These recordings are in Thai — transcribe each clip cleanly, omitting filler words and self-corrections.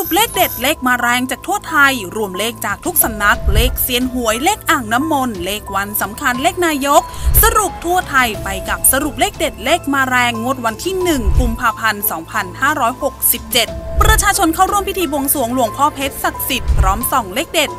รุปเลขเด็ดเลขมาแรงจากทั่วไทยรวมเลขจากทุกสำนักเลขเซียนหวยเลขอ่างน้ำมนต์เลขวันสำคัญเลขนายกสรุปทั่วไทยไปกับสรุปเลขเด็ดเลขมาแรงงวดวันที่1กุมภาพันธ์2567ประชาชนเข้าร่วมพิธีบวงสรวงหลวงพ่อเพชรศักดิ์สิทธิ์พร้อมส่องเลขเด็ด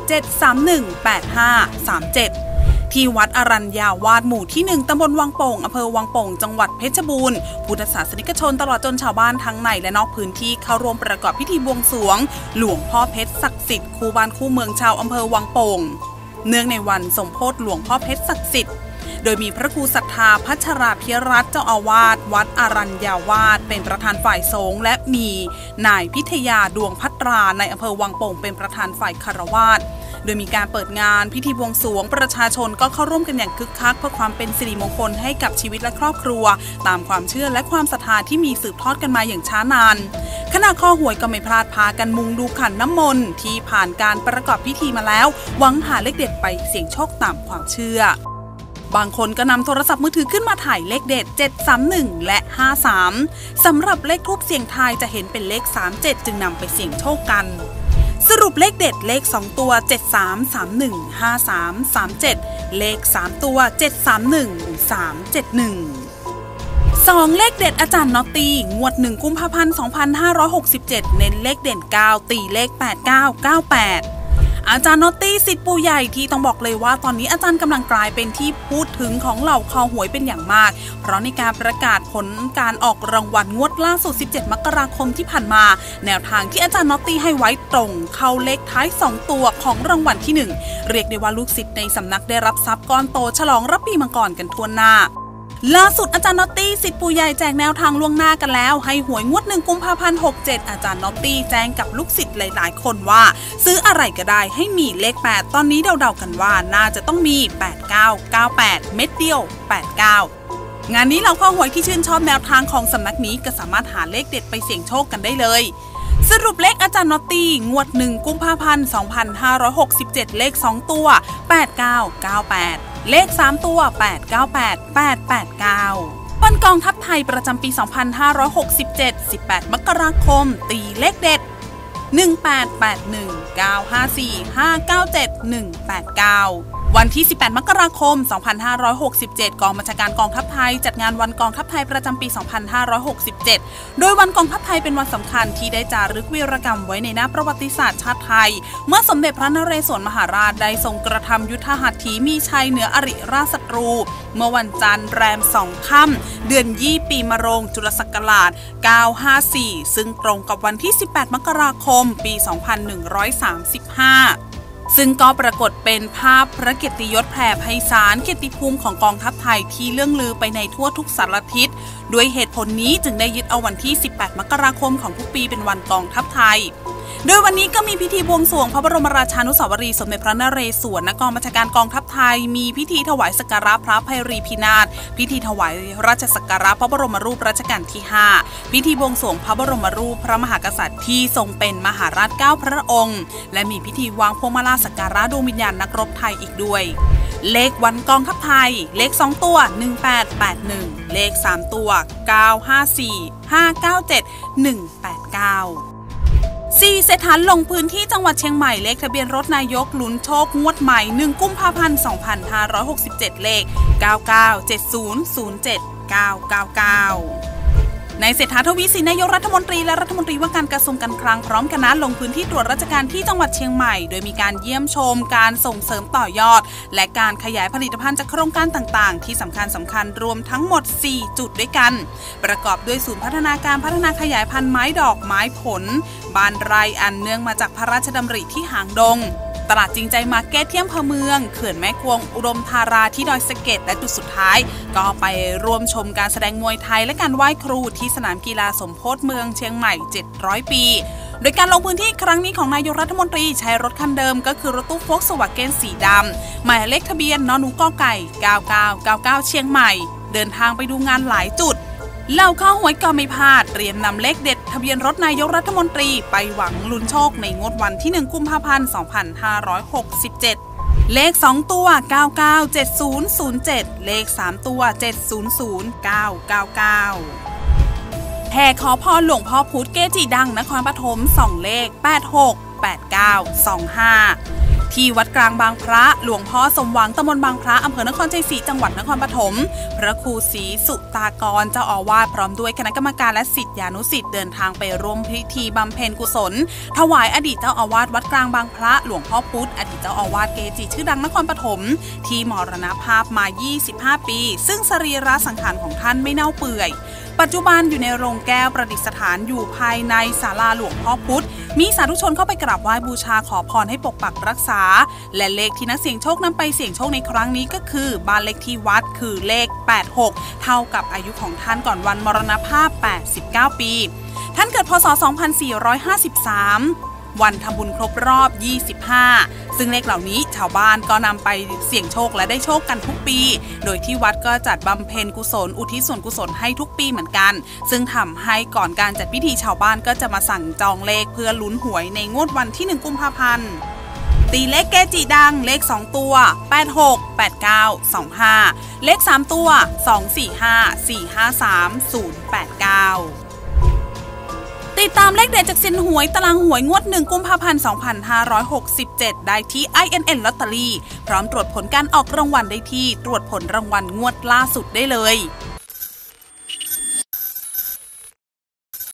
7318537ที่วัดอรัญญาวาสหมู่ที่1ตำบลวังโป่งอำเภอวังโป่งจังหวัดเพชรบูรณ์พุทธศาสนิกชนตลอดจนชาวบ้านทั้งในและนอกพื้นที่เข้าร่วมประกอบพิธีบวงสรวงหลวงพ่อเพชรศักดิ์สิทธิ์คู่บ้านคู่เมืองชาวอำเภอวังโป่งเนื่องในวันสมโภชหลวงพ่อเพชรศักดิ์สิทธิ์โดยมีพระครูศรัทธาพัชราภิรัตน์เจ้าอาวาสวัดอรัญญาวาสเป็นประธานฝ่ายสงฆ์และมีนายพิทยาดวงพัตราในอำเภอวังโป่งเป็นประธานฝ่ายคฤหัสถ์โดยมีการเปิดงานพิธีบวงสรวงประชาชนก็เข้าร่วมกันอย่างคึกคักเพื่อความเป็นสิริมงคลให้กับชีวิตและครอบครัวตามความเชื่อและความศรัทธาที่มีสืบทอดกันมาอย่างช้านานขณะข้อหวยก็ไม่พลาดพากันมุงดูขันน้ำมนต์ที่ผ่านการประกอบพิธีมาแล้วหวังหาเลขเด็ดไปเสี่ยงโชคตามความเชื่อบางคนก็นำโทรศัพท์มือถือขึ้นมาถ่ายเลขเด็ด731และ53สำหรับเลขทูปเสี่ยงทายจะเห็นเป็นเลข37จึงนำไปเสี่ยงโชคกันสรุปเลขเด็ดเลข2ตัว73315337เลข3ตัว731371 2เลขเด็ดอาจารย์น็อตตี้งวด1กุมภาพันธ์2567เน้นเลขเด่น9ตีเลข8998อาจารย์น็อตตี้ศิษย์ปู่ใหญ่ที่ต้องบอกเลยว่าตอนนี้อาจารย์กำลังกลายเป็นที่พูดถึงของเหล่าคอหวยเป็นอย่างมากเพราะในการประกาศผลการออกรางวัลงวดล่าสุด17มกราคมที่ผ่านมาแนวทางที่อาจารย์น็อตตี้ให้ไว้ตรงเข้าเลขท้าย2ตัวของรางวัลที่1เรียกได้ว่าลูกศิษย์ในสำนักได้รับทรัพย์ก้อนโตฉลองรับปีมังกรกันทั่วหน้าล่าสุดอาจารย์น็อตตี้ศิษย์ปู่ใหญ่แจกแนวทางล่วงหน้ากันแล้วให้หวยงวด1กุมภาพันธ์67อาจารย์น็อตตี้แจ้งกับลูกศิษย์หลายๆคนว่าซื้ออะไรก็ได้ให้มีเลข8ตอนนี้เดาๆกันว่าน่าจะต้องมี8998เม็ดเดียว89งานนี้เราข้อหวยที่ชื่นชอบแนวทางของสำนักนี้ก็สามารถหาเลขเด็ดไปเสี่ยงโชคกันได้เลยสรุปเลขอาจารย์น็อตตี้งวด1กุมภาพันธ์2567เลข2ตัว8998เลข3ตัว898889วันกองทัพไทยประจำปี2567 18มกราคมตีเลขเด็ด1881 954 597 189วันที่18มกราคม2567กองบัญชาการกองทัพไทยจัดงานวันกองทัพไทยประจำปี2567โดยวันกองทัพไทยเป็นวันสำคัญที่ได้จารึกวีรกรรมไว้ในหน้าประวัติศาสตร์ชาติไทยเมื่อสมเด็จพระนเรศวรมหาราชได้ทรงกระทำยุทธหัตถีมีชัยเหนืออริราชศัตรูเมื่อวันจันทร์แรม2ค่ำเดือนยี่ปีมะโรงจุลศักราช954ซึ่งตรงกับวันที่18มกราคมปี2135ซึ่งก็ปรากฏเป็นภาพพระเกียรติยศแผ่ไพศาลเกียรติภูมิของกองทัพไทยที่เลื่องลือไปในทั่วทุกสารทิศด้วยเหตุผลนี้จึงได้ยึดเอาวันที่18มกราคมของทุกปีเป็นวันกองทัพไทยโดยวันนี้ก็มีพิธีบวงสรวงพระบรมราชานุสาวรีย์สมเด็จพระนเรศวรณกองบัญชาการกองทัพไทยมีพิธีถวายสักการะพระภัยรีพินาศพิธีถวายราชสักการะพระบรมรูปรัชกาลที่5พิธีบวงสรวงพระบรมรูปพระมหากษัตริย์ที่ทรงเป็นมหาราช9พระองค์และมีพิธีวางพวงมาลัยสักการะดวงวิญญาณนักรบไทยอีกด้วยเลขวันกองทัพไทยเลข2ตัว1881เลข3ตัว954 597 189 4 เศรษฐาลงพื้นที่จังหวัดเชียงใหม่เลขทะเบียนรถนายกลุ้นโชคงวดใหม่1กุมภาพันธ์2567เลข99707999นายเศรษฐา ทวีสินนายกรัฐมนตรีและรัฐมนตรีว่าการกระทรวงการคลังพร้อมคณะลงพื้นที่ตรวจราชการที่จังหวัดเชียงใหม่โดยมีการเยี่ยมชมการส่งเสริมต่อยอดและการขยายผลิตภัณฑ์จากโครงการต่างๆที่สำคัญรวมทั้งหมด4จุดด้วยกันประกอบด้วยศูนย์พัฒนาการพัฒนาขยายพันธุ์ไม้ดอกไม้ผลบ้านไร่อันเนื่องมาจากพระราชดำริที่หางดงตลาดจริงใจมาร์เก็ตที่อำเภอเมืองเขื่อนแม่กวงอุดมธาราที่ดอยสะเก็ดและจุดสุดท้ายก็ไปร่วมชมการแสดงมวยไทยและการไหว้ครูที่สนามกีฬาสมโภชเมืองเชียงใหม่700ปีโดยการลงพื้นที่ครั้งนี้ของนายกรัฐมนตรีใช้รถคันเดิมก็คือรถตู้โฟล์คสวาเกนสีดำหมายเลขทะเบียนนหนูกไก่9999เชียงใหม่เดินทางไปดูงานหลายจุดเหล่าข้าวหวยก็ไม่พลาดเตรียมนำเลขเด็ดทะเบียนรถนายกรัฐมนตรีไปหวังลุ้นโชคในงวดวันที่1กุมภาพันธ์2567เลข2ตัว997007เลข3ตัว700999 แห่ขอพรหลวงพ่อพุธเกจิดังนครปฐม2 เลข 86 89 25 ที่วัดกลางบางพระหลวงพ่อสมหวังตำบลบางพระอำเภอนครชัยศรีจังหวัดนครปฐมพระครูศรีสุตากรเจ้าอาวาสพร้อมด้วยคณะกรรมการและศิษยานุศิษย์เดินทางไปร่วมพิธีบำเพ็ญกุศลถวายอดีตเจ้าอาวาสวัดกลางบางพระหลวงพ่อพุธอดีตเจ้าอาวาสเกจิชื่อดังนครปฐมที่มรณภาพมา25 ปีซึ่งสรีระสังขารของท่านไม่เน่าเปื่อยปัจจุบันอยู่ในโรงแก้วประดิษฐานอยู่ภายในศาลาหลวงพ่อพุธมีสาธุชนเข้าไปกราบไหว้บูชาขอพรให้ปกปักรักษาและเลขที่นักเสี่ยงโชคนำไปเสี่ยงโชคในครั้งนี้ก็คือบ้านเลขที่วัดคือเลข 86 เท่ากับอายุของท่านก่อนวันมรณภาพ 89 ปีท่านเกิดพ.ศ. 2453วันทำบุญครบรอบ 25 ซึ่งเลขเหล่านี้ชาวบ้านก็นำไปเสี่ยงโชคและได้โชคกันทุกปีโดยที่วัดก็จัดบำเพ็ญกุศลอุทิศส่วนกุศลให้ทุกปีเหมือนกันซึ่งทำให้ก่อนการจัดพิธีชาวบ้านก็จะมาสั่งจองเลขเพื่อลุ้นหวยในงวดวันที่ 1 กุมภาพันธ์ตีเลขเกจิดังเลข2ตัว86 89 25เลข3ตัว245 453 089ติดตามเลขเด็ดจากเซียนหวยตารางหวยงวด1 กุมภาพันธ์ 2567 ได้ที่ INN ลอตเตอรี่พร้อมตรวจผลการออกรางวัลได้ที่ตรวจผลรางวัลงวดล่าสุดได้เลย